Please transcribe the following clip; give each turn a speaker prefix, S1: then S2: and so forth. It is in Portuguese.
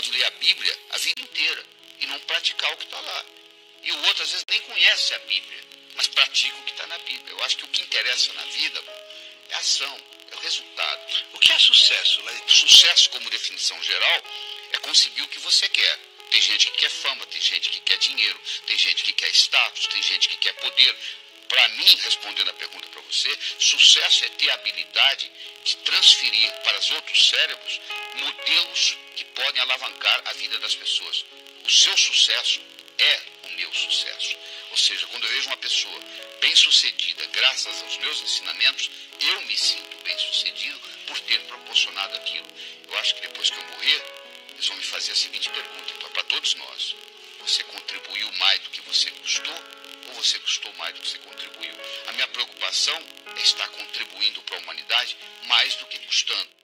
S1: pode ler a Bíblia a vida inteira e não praticar o que está lá. E o outro, às vezes, nem conhece a Bíblia, mas pratica o que está na Bíblia. Eu acho que o que interessa na vida é a ação, é o resultado.
S2: O que é sucesso, Laí?
S1: Sucesso, como definição geral, é conseguir o que você quer. Tem gente que quer fama, tem gente que quer dinheiro, tem gente que quer status, tem gente que quer poder. Para mim, respondendo a pergunta para você, sucesso é ter a habilidade de transferir para os outros cérebros modelos que podem alavancar a vida das pessoas. O seu sucesso é o meu sucesso. Ou seja, quando eu vejo uma pessoa bem-sucedida graças aos meus ensinamentos, eu me sinto bem-sucedido por ter proporcionado aquilo. Eu acho que depois que eu morrer, eles vão me fazer a seguinte pergunta para todos nós: você contribuiu mais do que você custou? Ou você custou mais do que você contribuiu? A minha preocupação é estar contribuindo para a humanidade mais do que custando.